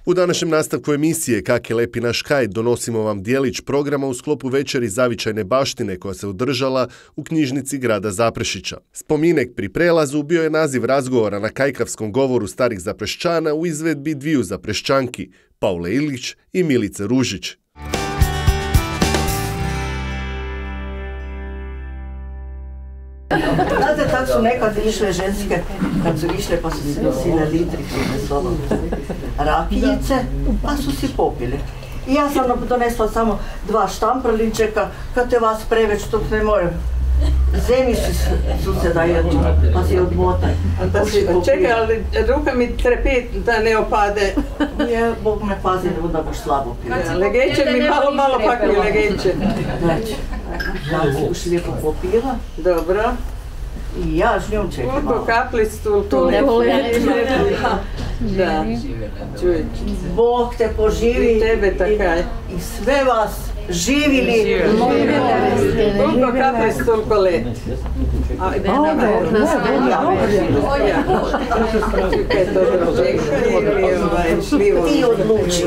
U današnjem nastavku emisije Kak je lepi naš kraj donosimo vam dijelić programa u sklopu večeri zavičajne baštine koja se održala u knjižnici grada Zaprešića. Spominek pri prelazu bio je naziv razgovora na kajkavskom govoru starih Zaprešćana u izvedbi dviju Zaprešćanki, Paule Ilić i Milice Ružić. Znate, tako su nekad išle ženske, kad su išle pa su si nosile litričine s sobom rakijice, pa su si popili. I ja sam donesla samo 2 štamprličeka, kad te vas preveć tuk ne more. Zemi su se da jedu, pa si odmotaj. Čekaj, ali ruka mi trepi da ne opade. Je, Bog me pazi, da boš slabo pila. Legeće mi malo pak mi legeće. Znači, ja si už lijepo popila. Dobro. I ja s njom čekam malo. Urko kaplicu, tu ne poleti. Da, čuj. Bog te poživi I tebe takaj. I sve vas živili. Urko kaplicu, toliko leti. Ti odluči.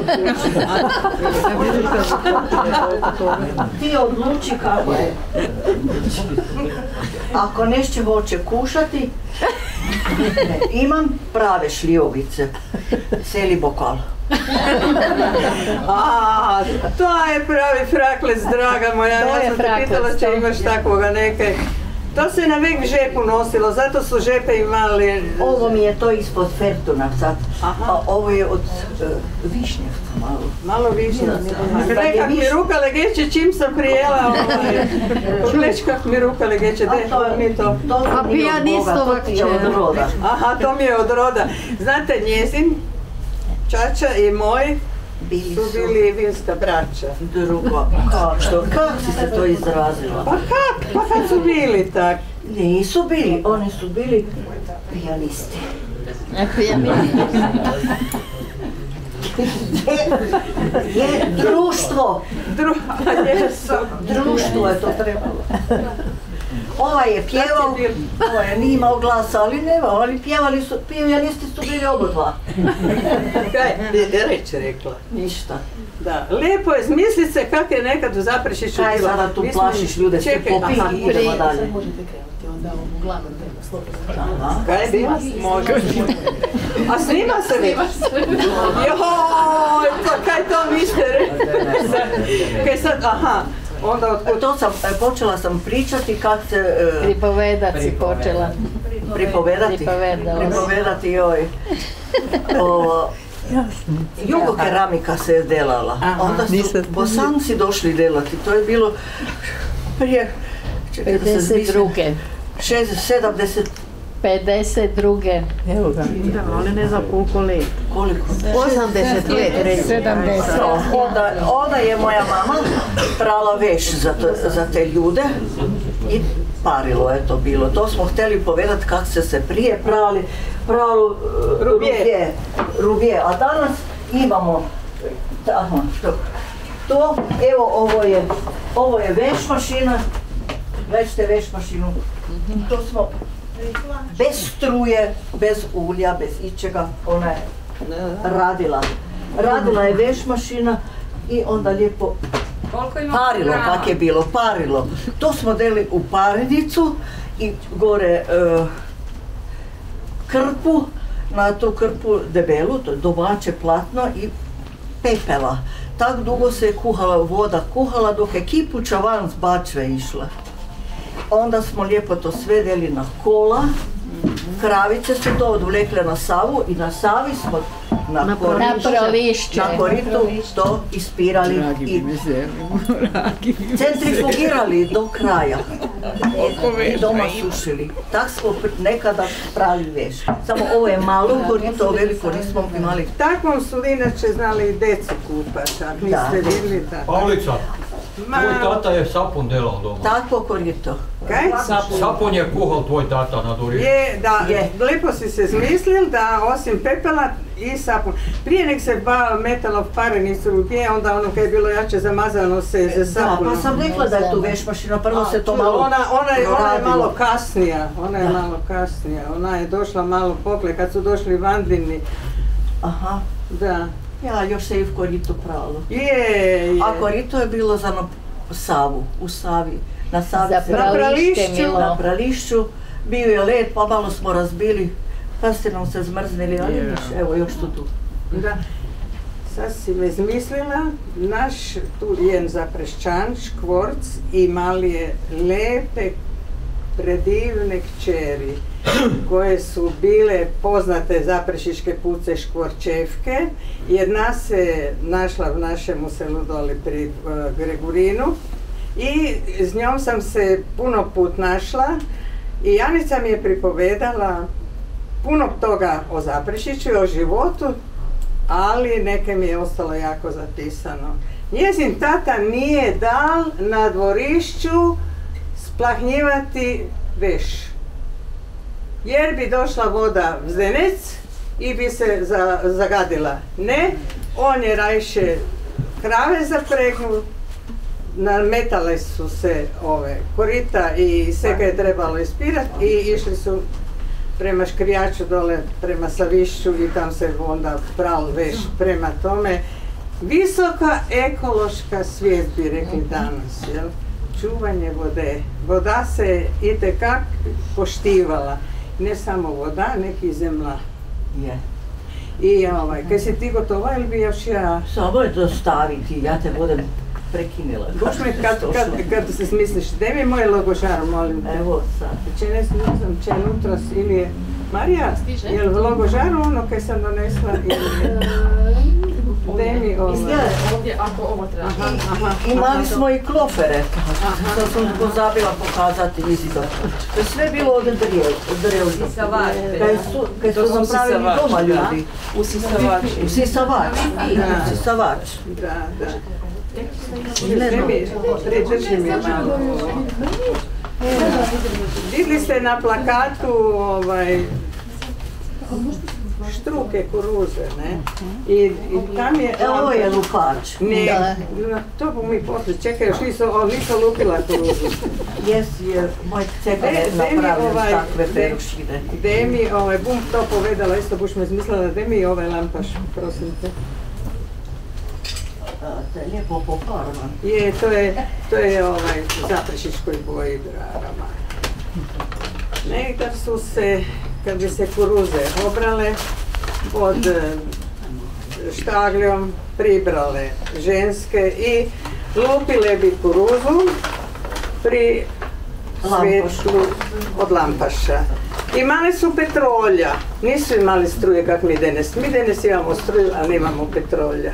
Ti odluči kako je. Ako nešto hoće kušati, imam prave šljivovice. Celi bokal. To je pravi fraklec, draga moja. Ja sam te pitala če imaš takvoga nekaj. To se na vek žepu nosilo, zato su žepe imali... Ovo mi je to ispod fertuna sad, a ovo je od višnjevca malo. Malo višnjevca. Nekak mi ruka legeće čim sam prijela, pogledaj kak mi ruka legeće, dehla mi to. A pijanistovak će. Aha, to mi je od roda. Znate, njezin, čača i moj, su bili vinska braća. Drugo, kako si se to izrazila? Pa kak? Pa kad su bili tak? Nisu bili, oni su bili pijanisti. Je društvo. Društvo je to trebalo. Ovaj je pjevao, ovaj nije imao glasa, ali nema, oni pjevali su, pijanisti su bili obodva. Kaj, reći rekla? Ništa. Da, lijepo je, zmisli se kak je nekad u Zaprešiću bila. Kaj sada tu plašiš ljude, ste popi i idemo dalje. Kaj je bila? Može. A snima se vi? Joj, kaj to mište reći? Kaj sad, aha. To sam, počela sam pričati kad se... Pripovedati si počela. Pripovedati, joj. Jugokeramika se je delala. Onda su Bosanci došli delati. To je bilo prije... 52. 70... 52. Evo ga. Da, ali ne za koliko let. Koliko? 80 let, recimo. 70. Onda je moja mama prala veš za te ljude i parilo je to bilo. To smo htjeli povedati kako se prije pralo rubije. A danas imamo to, evo ovo je veš mašina. Već veš mašinu. To smo bez struje, bez ulja, bez ičega, ona je radila. Radila je veš mašina i onda lijepo parilo, kak je bilo, parilo. To smo deli u parenicu i gore krpu, na tu krpu debelu, to je domaće platno i pepela. Tak dugo se je voda kuhala dok je kipuća van s bačve išla. Onda smo lijepo to sve deli na kola, kravice su to odvlekle na Savu i na Savi smo na koritu to ispirali i centrifugirali do kraja i doma sušili. Tak smo nekada pravili veš. Samo ovo je malo korito, veliko nismo imali. Takvom su inače znali i decu kupati, ako niste vidjeli tako. Pavlica, tvoj tata je sapun delao doma. Takvo korito. Kaj? Sapun je kuhal tvoj tata na dorištu. Lijepo si se zmislil da osim pepela i sapun. Prije nek se metalo v parenicu rubije, onda ono kaj je bilo jače zamazano se za sapunom. Da, pa sam rekla da je tu veš mašina, prvo se to malo Ona je malo kasnija, ona je došla malo poslije, kad su došli Vandrini Aha. Da. Ja, još se i v koritu pralo. Je. A korito je bilo za Savu, u Savi. Na Savi Za se Prališće, Milo. na Prališću. Bio je led, pa malo smo razbili. Pa ste nam se zmrznili, ali evo još tu. Da. Sad si me izmislila, naš tu jen Zaprešćan, Škvorc, imali je lepe, predivne kćeri, koje su bile poznate zaprešiške puce Škvorčevke. Jedna se našla u našemu selu doli pri Gregurinu i s njom sam se puno put našla i Janica mi je pripovedala puno toga o Zaprešiću i o životu, ali neke mi je ostalo jako zapisano. Njezin tata nije dal na dvorišću splahnjivati veš, jer bi došla voda v Zdenec i bi se zagadila. Ne, on je rajše krave zapregnuo, nametale su se ove korita i sve ga je trebalo ispirati i išli su prema Škrijaču dole, prema Savišću i tam se onda pral veš. Prema tome, visoka ekološka svijest bi rekli danas, jel? Čuvanje vode. Voda se itekak poštivala. Ne samo voda, neki zemlja. Je. I kaj si ti gotova ili bi još ja? Samo je dostaviti, ja te budem prekinila. Kušme, kad se smisliš, gdje mi je moj logožar, molim te? Evo sad. Če ne znam, če nutros ili je... Marija, je li v logožaru ono kaj sam donesla ili je? Gdje mi ovo? Ovdje, ako ovo treba. Imali smo i klofere, to sam pozabila pokazati isto. To je sve bilo od drevlja. Kaj su nam pravili doma ljudi. Usisavač. Usisavač. Da. Predrži mi malo. Vidjeli ste na plakatu štruke kuruze, ne? I tam je... Ovo je lupač. Ne, to bu mi poslije, čekaj, još nisam lupila kuruzu. Jer moj cega je napravio takve perušine. Gde mi, bum to povedala, isto buš me izmislila, gde mi ovaj lampaš, prosim te. To je lijepo pofarban. Je, to je zaprešičkoj boji, draga Maja. Nekad su se, kad bi se kuruze obrale, pod štagljom pribrale ženske i lupile bi kuruzu pri svjetlu od lampaša. Imali su petrolja, nisu imali struje kak mi danas. Mi danas imamo struju, a nemamo petrolja.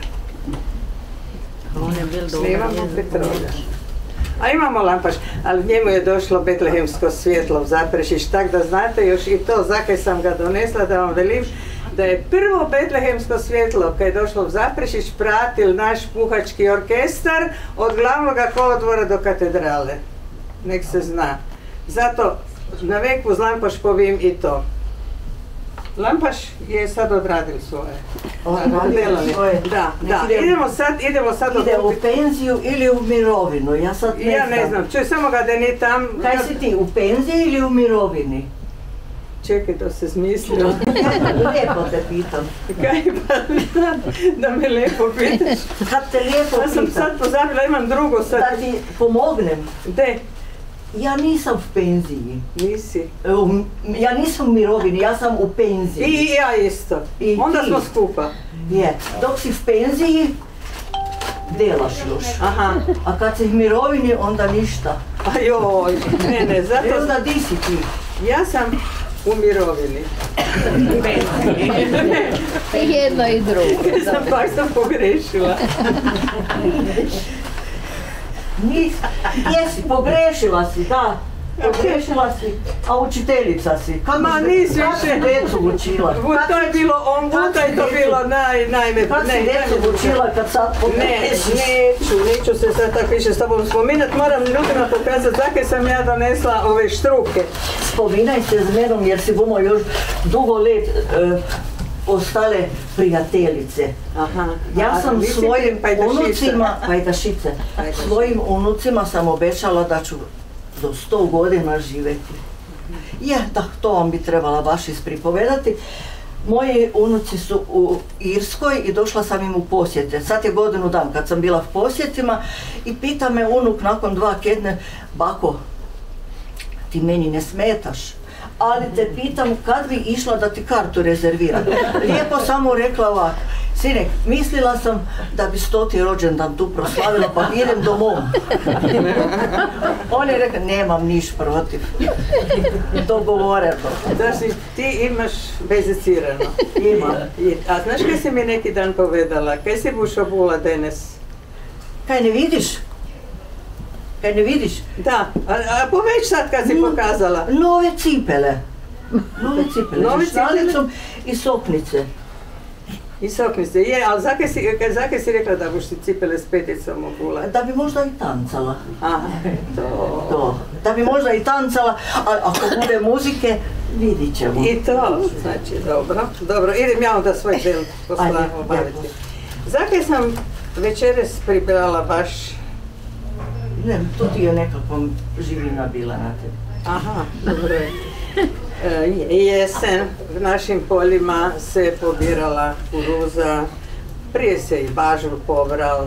Nemamo petrolja. A imamo lampaš, ali njemu je došlo betlehemsko svjetlo u Zaprešić, tak da znate još i to, zakaj sam ga donesla, da vam velim, da je prvo betlehemsko svjetlo, kad je došlo u Zaprešić, pratil naš puhački orkestar od glavnog kolodvora do katedrale. Nek se zna. Zato na veku uz lampaš povim i to. Lampaš je sad odradil svoje. Da. Idemo sad ide u penziju ili u mirovinu, ja sad ne znam. Ja ne znam, čuj, samo ga da ni tam... Kaj si ti, u penziji ili u mirovini? Čekaj, to se smislio. Lijepo te pitam. Kaj pa da me lijepo pitaš? Kad te lijepo pitam. Ja sam sad pozabila, imam drugo sad. Da ti pomognem. Gde? Ja nisam u penziji. Nisi? Ja nisam u mirovini, ja sam u penziji. I ja isto. Onda smo skupa. Je. Dok si u penziji, delaš još. Aha. A kad si u mirovini, onda ništa. Ajoj, ne, zato... Onda di si ti? Ja sam u mirovini. I jedno i drugo. Pak sam pogrešila. Jesi, pogrešila si, da. Pogrešila si, a učiteljica si. Ma nisi Kad si djecu učila? To je bilo najme... Kad si djecu učila kad sad pogrešiš? Neću se sad tako više s tobom spominat. Moram ljudima pokazati zakaj sam ja donesla ove štruke. Spominaj se s menom jer si bomo još dugo let ostale prijateljice. Aha. Ja sam svojim unucima, pajdašice, svojim unucima sam obećala da ću do 100 godina živjeti. Je, da, to vam bi trebala baš ispripovedati. Moji unuci su u Irskoj i došla sam im u posjete. Sad je godinu dan kad sam bila u posjetima i pita me unuk nakon 2 tjedna, bako, ti meni ne smetaš, ali te pitam kad bi išla da ti kartu rezerviram. Lijepo samo rekla ovako, sinek, mislila sam da bi 100. rođendan tu proslavila, pa idem domov. On je rekao, nemam niš protiv. Dogovoreno. Znači, ti imaš bezicirano. Imam. A znaš kaj si mi neki dan povedala? Kaj si buš obula danes? Kaj ne vidiš? Kaj ne vidiš? Da, a poveć sad kad si pokazala. Nove cipele. Nove cipele. Nove Sa šnalicom i soknice. I soknice, je, ali zakaj si rekla da buš si cipele s peticom obula? Da bi možda i tancala. Aha, To. Da bi možda i tancala, ali ako bude muzike, vidit ćemo. I to, znači, dobro, idem ja onda svoj del posla Ajde, obaviti. lijepo. Zakaj sam večeras pripremala baš, Ne, to ti je nekakvom živina bila na tebi. aha, dobro je. Jesen v našim poljima se pobirala kuruza, prije se i bažur pobral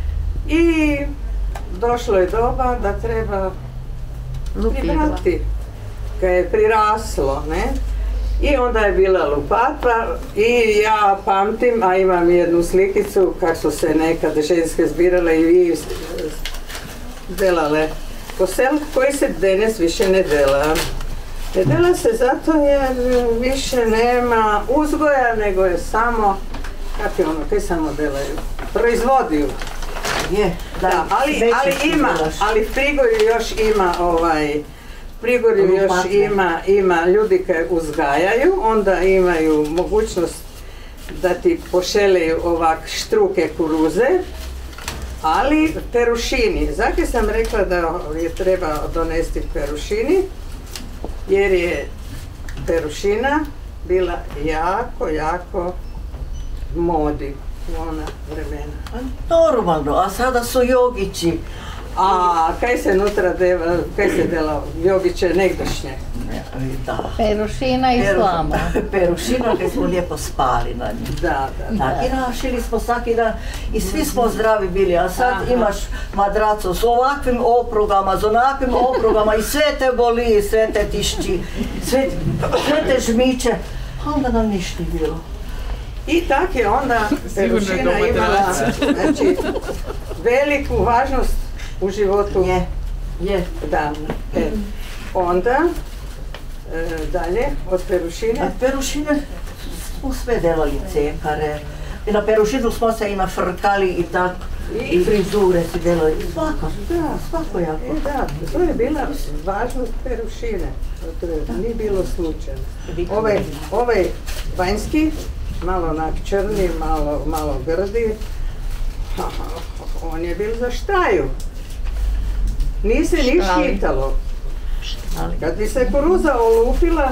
i došlo je doba da treba pribrati, kad je priraslo, ne? I onda je bila lupata i ja pamtim, a imam jednu slikicu kako su se nekad ženske zbirale i vi delale posel koji se danas više ne dela. Ne dela se zato jer više nema uzgoja, nego je samo, kako je ono, kaj samo delaju? Proizvodiju. Je, Da, ali v Prigorju još ima Prigorju još ima ljudi koji uzgajaju, onda imaju mogućnost da ti pošeleju ovak štruke kuruze, ali perušini. Zakaj sam rekla da je treba donesti perušini? Jer je perušina bila jako modi u ona vremena. Normalno, a sada su jogići. A kaj se nutra deva, kaj se dela jogiće negdašnje? Da. Perušina i slama. Perušina kad smo lijepo spali na njih. Da. I rašili smo svaki dan i svi smo zdravi bili, a sad imaš madracu s ovakvim oprugama, s onakvim oprugama i sve te boli, sve te tišći, sve te žmiće, a onda nam ništa nije bilo. I tak je onda perušina imala, znači, veliku važnost u životu. Je. Da. Onda, dalje, od perušine. Od perušine smo sve delali cekare. I na perušinu smo se i nafrkali i tako. I frizure si delali. Svako jako. Da, to je bila važnost perušine. To nije bilo slučajno. Ovaj vanjski, malo onak črni, malo grdi, on je bil za štaju. Nije se niš hitalo. Kad bi se kuruza olupila,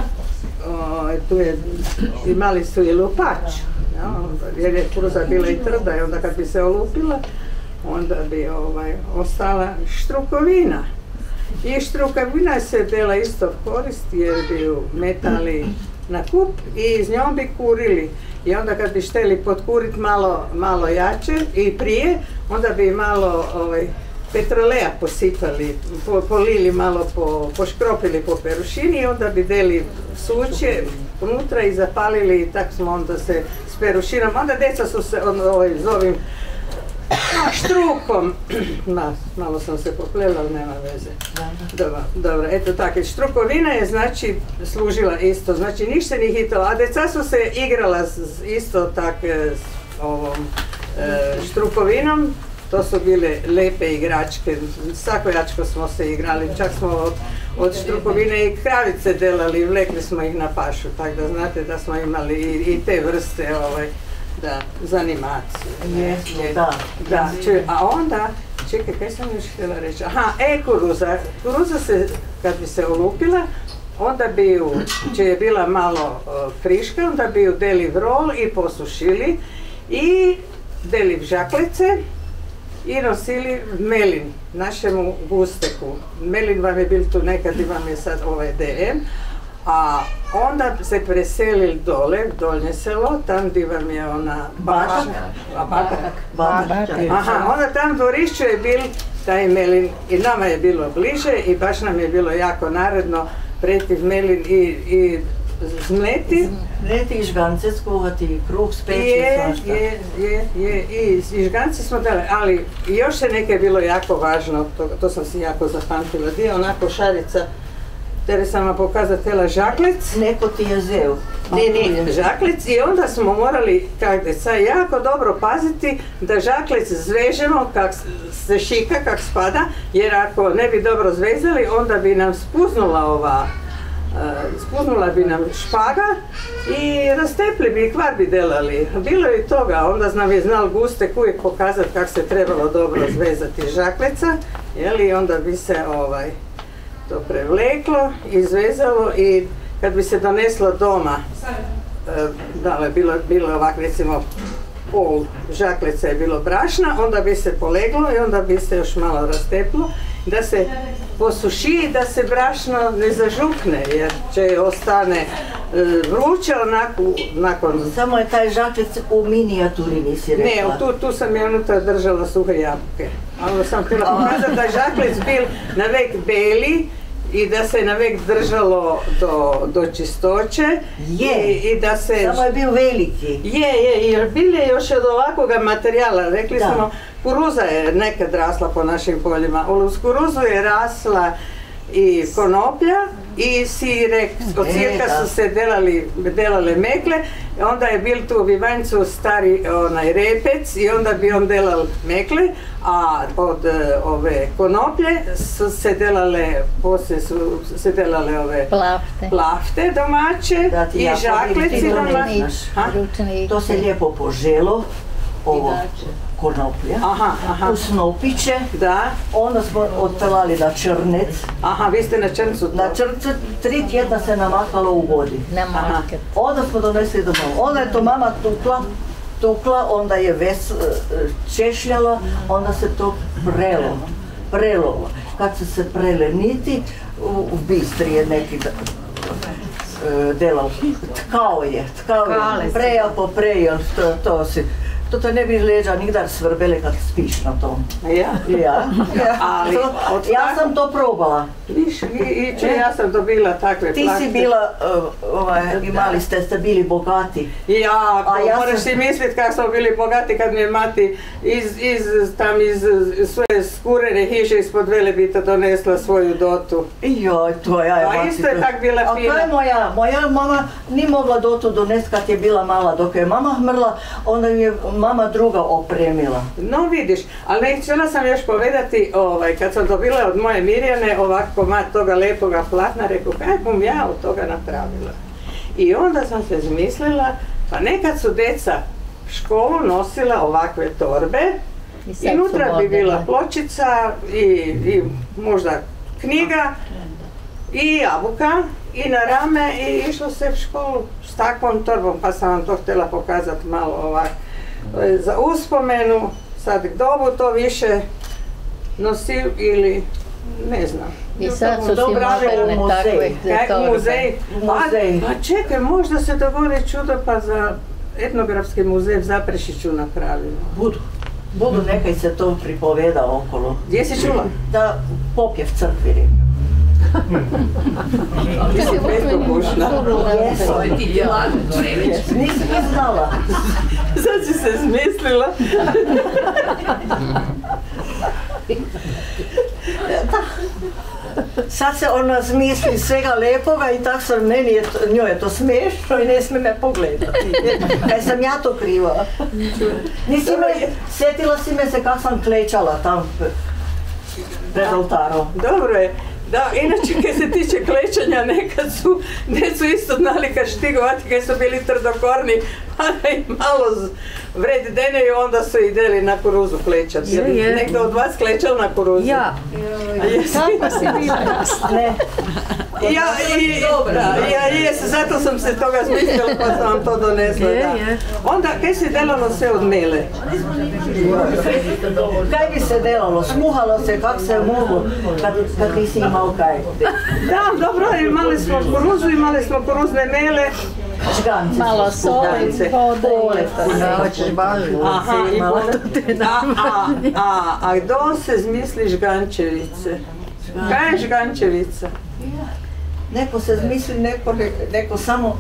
imali su i lupač, jer je kuruza bila i trda i onda kad bi se olupila, onda bi ostala štrukovina. I štrukovina se dela isto korist jer bi ju metali na kup i s njom bi kurili. I onda kad bi šteli potkurit malo jače i prije, onda bi malo petroleja posipali, polili malo, poškropili po perušini i onda bi deli suće unutra i zapalili i tak smo onda se s perušinom, onda deca su se s ovim štrukom, malo sam se poplela, ali nema veze. Dobro, eto tako, štrukovina je znači služila isto, znači ništa nije hitalo, a deca su se igrala isto tak s ovom štrukovinom. To su bile lepe igračke, svakojačko smo se igrali, čak smo od štrukovine i kravice delali, vlekli smo ih na pašu, tako da znate da smo imali i te vrste za animaciju. Da, a onda, čekaj, kaj sam još htjela reći, kuruza se, kad bi se olupila, onda bi ju, če je bila malo friška, onda bi ju deli vrol i posušili i deli v žaklice i nosili melin, našemu gusteku. Melin vam je bil tu nekad i vam je sad DM, a onda se preselili dole, Donje selo, tam gdje vam je ona Batak. Aha, onda tam dvorišću je bil taj Melin i nama je bilo bliže i baš nam je bilo jako naredno pretiv Melin i zmleti. Zmleti i žgance skuhati, i kruh speći, svašta. I žgance smo dali, ali još je neke bilo jako važno, to sam si jako zapamtila, gdje je onako šarica, tere sam vam pokazatela žaklec. Neko ti je zeo. Ne, žaklec i onda smo morali, kak deca, jako dobro paziti da žaklec zvežemo kak se šika, kak spada, jer ako ne bi dobro zvezali, onda bi nam spuznula bi nam špaga i rastepli bi i kvar bi delali. Bilo je i toga, onda nam je znal Gustek uvijek pokazati kako se trebalo dobro zvezati žakleca, i onda bi se to prevleklo, izvezalo i kad bi se doneslo doma, bilo ovak recimo pol žakleca je bilo brašna, onda bi se poleglo i onda bi se još malo rasteplo da se posuši, da se brašno ne zažukne, jer će ostane vruće nakon... Samo je taj žaklec u minijaturi, nisi rekla. Ne, tu sam ja unutra držala suhe jabuke. Ali sam htjela pokazati da je žaklec bil navek beli i da se navek držalo do čistoće. I da se... Samo je bil veliki. Jer bil je još od ovakvoga materijala. Rekli smo, kuruza je nekad rasla po našim poljima. Uz kuruzu je rasla i konoplja i sirek. Od sirka su se delale mekle. Onda je bil tu u Vivanjcu stari repec i onda bi on delal mekle, a od ove konoplje su se delale, poslije su se delale ove plafte domaće i žakleci domaće. To se lijepo poželo, ovo konoplja, u snopiće, onda smo otpelali na črnec. Aha, vi ste na črncu to? Na črncu 3 tjedna se namakalo u vodi. Onda smo donesli domov. Onda je to mama tukla, onda je češljala, onda se to prelilo. Kad se prele niti, u Bistri je neki delal, tkao je, prejal, to si. To ne bi leđa nigdar svrbele kad spiš na tom. Ja sam to probala. Ja sam dobila takve plakte. Ti si bila, imali ste bili bogati. Moraš si misliti kako smo bili bogati kad mi je mati iz svoje skurene hiše ispod Velebita donesla svoju dotu. Tvoja je mati. A isto je tak bila fina. A to je moja mama nije mogla dotu donesti kad je bila mala. Dok je mama mrla, onda je mama druga opremila. No vidiš, ali htjela sam još povedati, kad sam dobila od moje Mirjane ovako komad toga lepoga platna, rekao, kako bom ja od toga napravila. I onda sam se zmislila, pa nekad su deca školu nosila ovakve torbe, i unutra bi bila pločica i možda knjiga i jabuka i na rame i išlo se u školu s takvom torbom, pa sam vam to htjela pokazati malo ovako. Za uspomenu, sad dobu to više nosi ili ne znam. I sad su si moderne takve torbe. Pa čekaj, možda se dogodi čudo pa za etnografski muzej u Zaprešiću napravimo. Budu, nekaj se to pripoveda okolo. Gdje si čula? Da popje v crkvi. Ti si bezdobušna. Nisi mi znala. Sad si se zmislila. Sad se ona zmisli svega lepoga i tak sam njoj je to smiješno i ne smije me pogledati. Kaj sam ja to kriva. Sjetila si me se kak sam klečala tam pred oltarom. Dobro je. Da, inače kad se tiče klečanja nekad su isto znali kad štigovati, kad su bili trdokorni, Pa i malo vred dene i onda su ideli na kuruzu klečat. Nekdo od vas klečal na kuruzu? Ja. Kako si bila? Ne. Zato sam se toga smislila pa sam vam to donesla. Onda, kaj se delalo sve od mele? Kaj bi se delalo? Smuhalo se, kak se je moglo, kad nisi imao kaj. Da, dobro, imali smo kuruzu, imali smo kuruzne mele. Žgance. Malo soli, vode. Hoćeš baš. A kdo se zmisli žgančevice? Kaj je žgančevica? Neko se zmisli, neko samo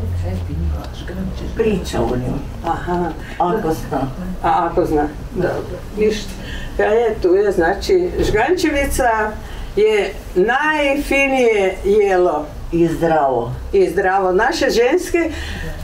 priča o njoj. Aha. Ako zna. A ako zna, dobro, ništa. Kaj je tu je, znači, žgančevica je najfinije jelo. I zdravo. I zdravo. Naše ženske,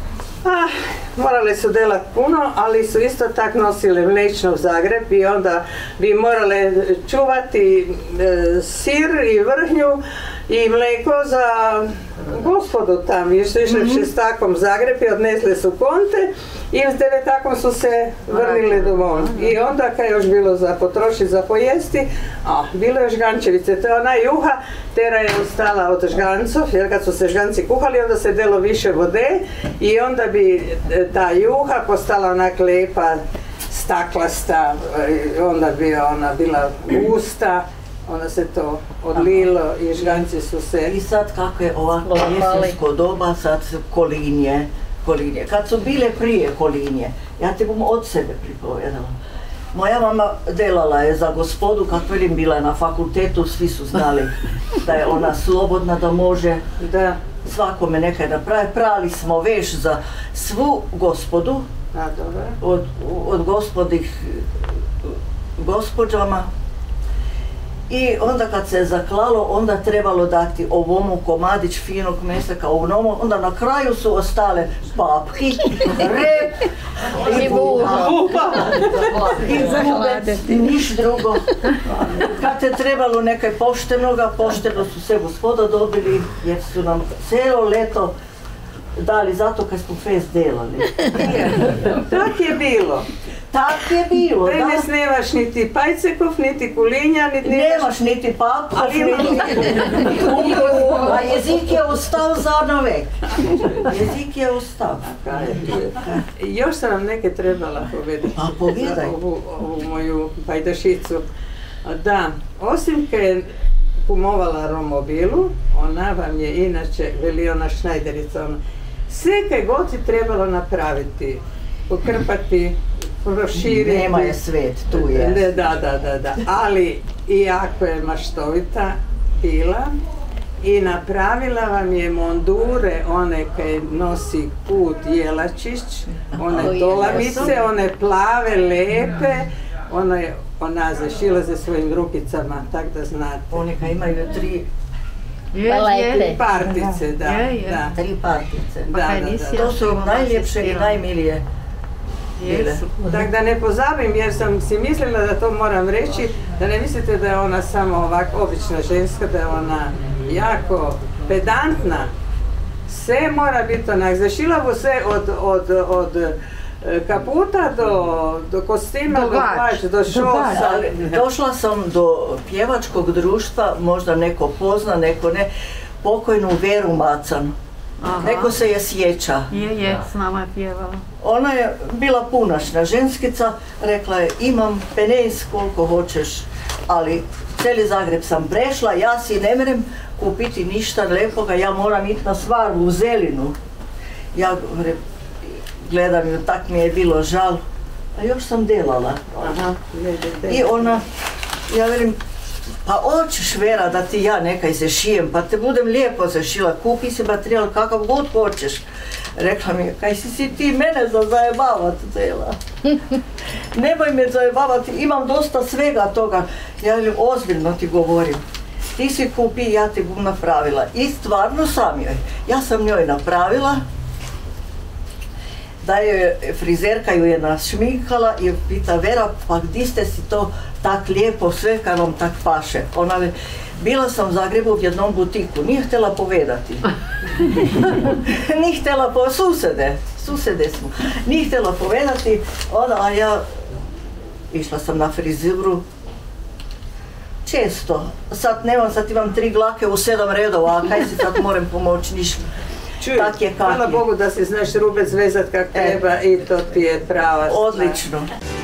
morale su delat puno, ali su isto tak nosile mlečno u Zagreb i onda bi morale čuvati sir i vrhnju i mleko za gospodu tam. I su išle šestakom Zagreb i odnesle su konte i s devetakom su se vrnili domov. I onda kad je još bilo za potrošiti, za pojesti, bilo je žgančevice. To je ona juha, tera je ostala od žgancov, jer kad su se žganci kuhali, onda se delo više vode i onda bi ta juha postala onak lepa, staklasta, onda bi ona bila gusta, onda se to odlilo i žganci su se... I sad kako je ovako jesensko doba, sad kolinje. Kad su bile prije kolinje, ja ti bom od sebe pripovedala. Moja mama delala je za gospodu, kako velim, bila je na fakultetu, svi su znali da je ona slobodna, da može svakome nekaj napravi. Prali smo veš za svu gospodu, od gospodih gospođama. I onda kad se je zaklalo, onda trebalo dati ovomu komadić finog mesa kao ovnomu, onda na kraju su ostale papki, rep i buha. I bubec, niš drugo. Kad je trebalo nekaj poštenoga, pošteno su se gospoda dobili, jer su nam celo leto dali zato kad smo fest delali. Tak je bilo. Tak je bilo, da. Danas nemaš niti pajcekov, niti kulinja, niti... Nemaš niti papkov, niti... A jezik je ostao za vek. Jezik je ostao. Još sam vam neke trebala povedati. A povedaj. Ovu moju pajdašicu. Da, osim kad je kumovala romobilu, ona vam je inače, veli ona Šnajderica, sve kaj god je trebalo napraviti, pokrpati, proširiti. Nema je svet, tu je. Da. Ali iako je maštovita bila i napravila vam je mondure, one kaj nosi Kut Jelačić, one dolamice, one plave, lepe, ona zašila za svojim rukicama, tak da znate. One kaj imaju tri partice, da. Tri partice. Da. To su najljepše i najmilije. Tak da ne pozabim, jer sam si mislila da to moram reći, da ne mislite da je ona samo ovako obična ženska, da je ona jako pedantna. Sve mora biti onak, zašila bu sve od kaputa do kostima, do plač, do šosa. Došla sam do pjevačkog društva, možda neko pozna, neko ne, pokojnu Veru Macan. Neko se je sjeća. Je, s nama je pjevala. Ona je bila punačna ženskica, rekla je imam penes koliko hoćeš, ali cijeli Zagreb sam prešla, ja si ne merem kupiti ništa lepoga, ja moram iti na svarbu u Zelinu. Ja gledam ju, tak mi je bilo žal, a još sam delala. I ona, ja velim, pa hoćeš Vera da ti ja nekaj zašijem, pa te budem lijepo zašila, kupi si materijal kakav god hoćeš. Rekla mi je, kaj si ti mene za zajebavat dela? Nemoj me zajebavati, imam dosta svega toga. Ja velim, ozbiljno ti govorim. Ti si kupi, ja ti bom napravila. I stvarno sam joj. Ja sam njoj napravila, da je frizerka ju je našminkala i pita Vera, pa gdje ste si to tak lijepo sve kad vam tak paše? Ona ve, bila sam u Zagrebu u jednom butiku, nije htjela povedati. Nije htjela susede susede smo. Nije htjela povedati, a ja išla sam na frizuru. Često. Sad imam 3 dlake u 7 redova, a kaj si sad moram pomoći, ništa. Čuj, hvala Bogu da si znaš rubec vezat kak treba i to ti je prava stvar. Odlično.